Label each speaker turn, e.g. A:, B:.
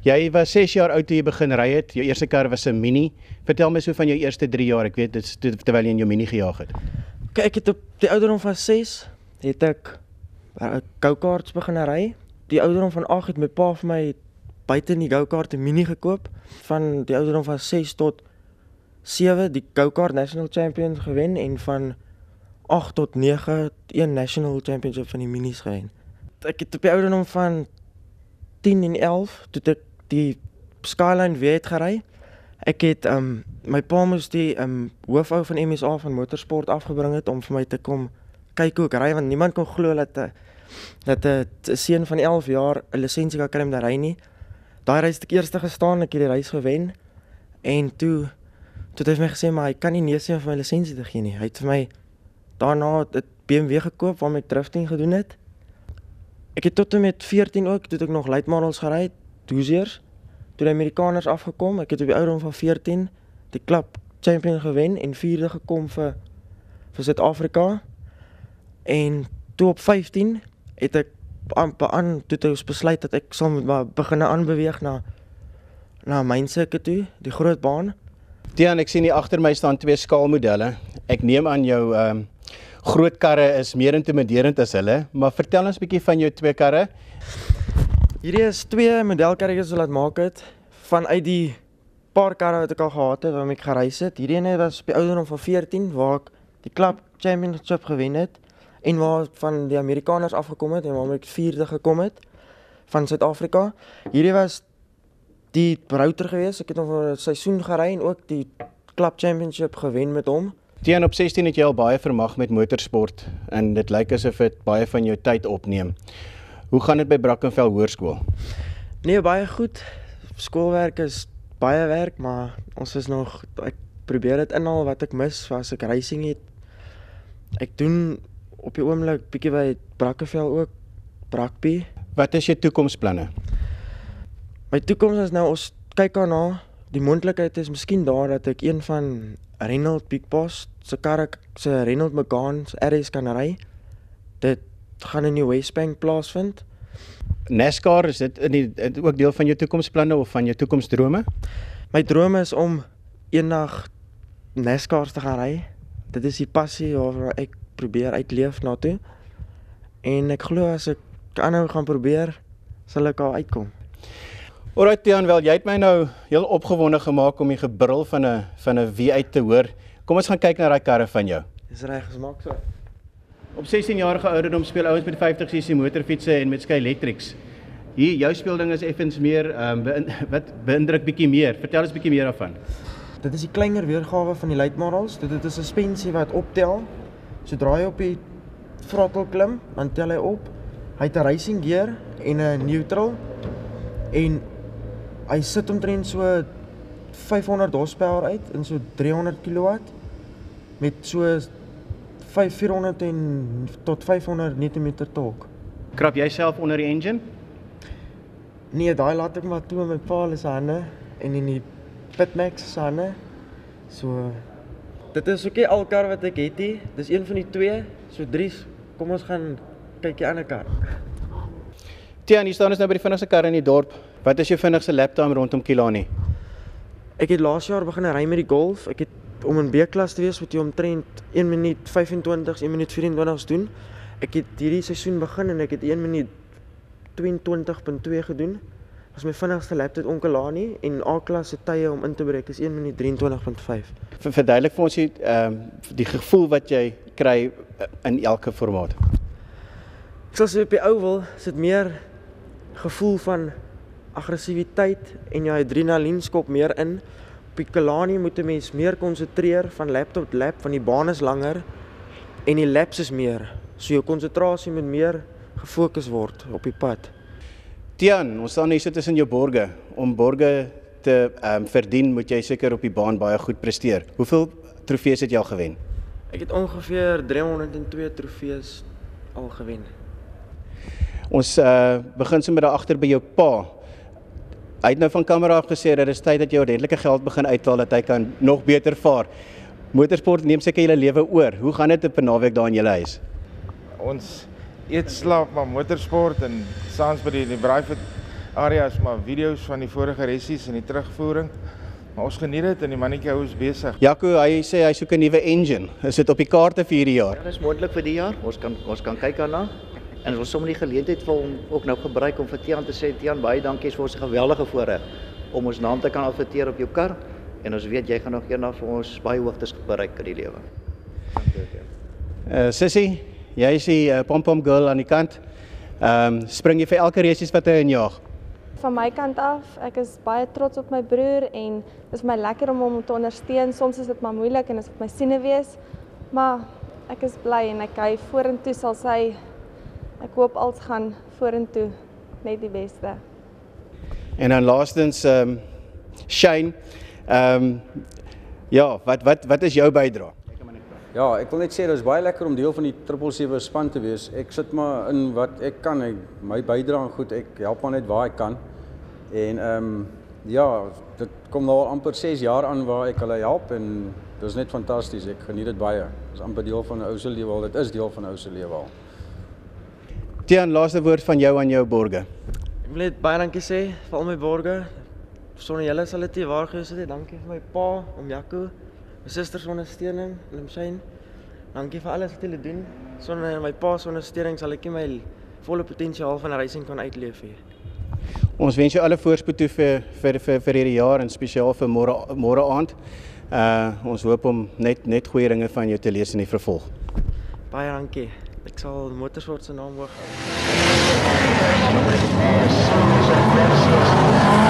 A: Jy was 6 jaar oud toe jy begin ry het. Jou eerste kar was 'n Mini. Vertel my so van jou eerste 3 jaar. Ek weet dit is terwyl jy in jou Mini gejaag het.
B: Kijk, ek het op die ouderdom van 6 het ek go-karts begin ry. Die ouderdom van 8 het my pa vir my buite in die go-kart 'n Mini gekoop. Van die ouderdom van 6 tot 7 die go-kart National Champions gewen en van 8 tot 9 een National Championship van die Minis gewen. Ek het op die ouderdom van 10 en 11 toe ek die Skyline weer het gery. Ek het my pa moes die hoofhou van MSA van motorsport afgebring het om vir my te kom kyk hoe ek ry, want niemand kon glo dat 'n seun van 11 jaar 'n lisensie kan kry om te ry nie. Daai reis het ek eerste gestaan, ek het die reis gewen en toe het hy vir my gesê maar hy kan nie nee sê om vir my lisensie te gee nie. Hy het vir my daarna 'n BMW gekoop waarmee ek drifting gedoen het. Ek het tot en met 14 ook, toe ek nog late models gery, Hoosiers. Toe die Amerikaners afgekom, ek het op die ouderdom van 14 die Club Champion gewen en 4de gekom vir Suid-Afrika. En toe op 15 het ek toe ons besluit dat ek sal begin aanbeweeg na Mainsake toe, die groot baan.
A: Tiaan, ek sien hier agter my staan 2 skaalmodelle. Ek neem aan jou groot karre is meer intimiderend as hulle, maar vertel ons 'n bietjie van jou 2 karre.
B: Hierdie is 2 modelkarretjies wat laat maak het vanuit die paar karre wat ek al gehad het waarmee ek gereis het. Hierdie ene was op die ouderdom van 14 waar ek die Club Championship gewen het en waar van die Amerikaners afgekom het en waarmee ek 4de gekom het van Suid-Afrika. Hierdie was die router geweest. Ek het nog 'n seisoen gery en ook die Club Championship gewen met hom.
A: Tiaan, op 16 het jy al baie vermag met motorsport en dit lyk asof dit baie van jou tyd opneem. Hoe gaan dit by Brackenfell Hoërskool?
B: Nee, baie goed. Skoolwerk is baie werk, maar ons is nog, ek probeer dit inhaal wat ek mis as ek racing het. Ek doen op die oomblik bietjie by Brackenfell ook rugby.
A: Wat is jou toekomsplanne?
B: My toekoms is nou, ons kyk daarna, die moontlikheid is miskien daar dat ek een van Renault Big Boss se karre, se Renault Megane se RS kan ry. Dit gaan in die Westbank plaasvind.
A: NASCAR, is dit ook deel van jou toekomsplanne of van jou toekomsdrome?
B: My drome is om eendag NASCAR te gaan ry. Dit is die passie waar ek probeer uitleef na toe. En ek glo as ek aanhou gaan probeer, sal ek al uitkom.
A: Alright Tiaan, wel jy het my nou heel opgewonde gemaak om die gebrul van 'n V8 te hoor. Kom ons gaan kyk na daai karre van jou.
B: Dis reg, gemaak so.
A: Op 16-jarige ouderdom speel ouens met 50cc motorfietsse en met Sky Electrics. Hier, jou speelding is effens meer, wat beïndruk bietjie meer. Vertel ons bietjie meer daarvan.
B: Dit is die kleiner weergawe van die late models. Dit is 'n suspensie wat optel. Sodra jy op die throttle klim, dan tel hy op. Hy het 'n racing gear en 'n neutral en hy sit omtrent so 500 horsepower uit en so 300 kW met so 400 tot 500 Nm torque.
A: Krap jy self onder die engine?
B: Nee, daai laat ek maar toe in my pa se hande en in die Pitmax se hande. So dit is ook nie al kar wat ek het nie. Dis een van die 2, so 3. Kom ons gaan kyk die ander kar.
A: Tiaan, hier staan ons nou by die vinnigste kar in die dorp. Wat is jou vinnigste laptime rondom Killarney?
B: Ek het laas jaar begin ry met die Golf. Ek het om in B-klas te wees moet jy omtrent 1 minuut 25, 1 minuut 24 doen. Ek het hierdie seisoen begin en ek het 1 minuut 22.2 gedoen. Was my vinnigste lap tot Onkelani en A-klas se tye om in te breek is 1 minuut 23.5.
A: Verduidelik vir ons die gevoel wat jy kry in elke formaat.
B: Ek sal sê op die oval sit meer gevoel van aggressiwiteit en jou adrenalien skop meer in. Op die Killarney moet 'n mens meer konsentreer van lap tot lap, van die baan is langer en die laps is meer. So jou konsentrasie moet meer gefokus word op die pad.
A: Tiaan, ons staan hier so tussen jou borge. Om borge te verdien moet jy seker op die baan baie goed presteer. Hoeveel trofees het jy al gewen?
B: Ek het ongeveer 302 trofees al gewen.
A: Ons begin so met daar agter by jou pa. Hy het nou van kamera af gesê dat dit is tyd dat jy ordentlike geld begin uithaal dat hy kan nog beter vaar. Motorsport neem seker julle lewe oor. Hoe gaan dit op 'n naweek daar in julle huis?
C: Ons eet, slaap maar motorsport en saans by die braai areas, maar video's van die vorige ressies en die terugvoering. Maar ons geniet dit en die mannetjie hou ons besig.
A: Jaco, hy sê hy soek 'n nuwe engine. Is dit op die kaarte vir hierdie jaar?
D: Dit is moontlik vir die jaar. Ons kan kyk daarna. En ons wil sommer die geleentheid vir hom ook nou gebruik om vir Tiaan te sê, Tiaan, baie dankie vir ons geweldige voorreg om ons naam te kan adverteer op jou kar. En ons weet jy gaan nog eendag vir ons baie hoogtes bereik in die lewe.
A: Sissy, jy is die pom-pom girl aan die kant. Spring jy vir elke races wat hy injaag?
E: Van my kant af, ek is baie trots op my broer en dit is my lekker om hom te ondersteun. Soms is dit maar moeilik en dit is op my siene wees, maar ek is bly en hy vorentoe sal sy, ek hoop alles gaan vorentoe net die beste.
A: En dan laastens, Shane, ja, wat is jou bydrae?
F: Ja, ek wil net sê, dit is baie lekker om deel van die 777 span te wees. Ek sit maar in wat ek kan, my bydrae en goed, ek help maar net waar ek kan. En ja, dit kom nou al amper 6 jaar aan waar ek hulle help en dit is net fantasties, ek geniet dit baie. Dit is amper deel van 'n ou se lewe al, dit is deel van 'n ou se lewe al.
A: Tiaan, laaste woord van jou aan jou borge.
B: Ek wil net baie dankie sê vir al my borge. Sonder julle sal dit nie waar gewees het. Dankie vir my pa, om Jaco, my susters se ondersteuning, Limshane. Dankie vir alles wat julle doen. Sonder my pa se ondersteuning sal ek nie my volle potensiaal van racing kan uitleef nie.
A: Ons wens jou alle voorspoed toe vir hierdie jaar en spesiaal vir môre aand. Ons hoop om net goeie dinge van jou te lees in die vervolg.
B: Baie dankie. Ek sal Motorsport se naam hoog hou.